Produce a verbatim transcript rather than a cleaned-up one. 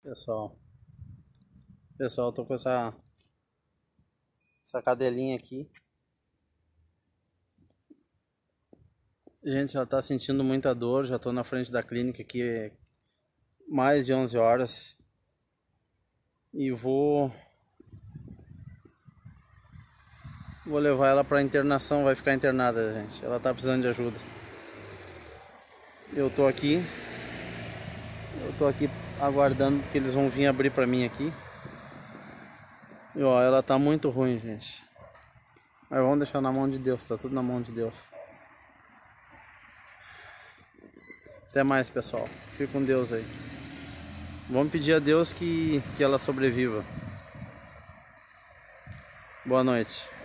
Pessoal, pessoal, tô com essa essa cadelinha aqui. Gente, ela tá sentindo muita dor. Já tô na frente da clínica aqui mais de onze horas e vou vou levar ela para internação. Vai ficar internada, gente. Ela tá precisando de ajuda. Eu tô aqui eu tô aqui aguardando que eles vão vir abrir para mim aqui. E ó, ela tá muito ruim, gente. Mas vamos deixar na mão de Deus, tá tudo na mão de Deus. Até mais, pessoal. Fique com Deus aí. Vamos pedir a Deus que, que ela sobreviva. Boa noite.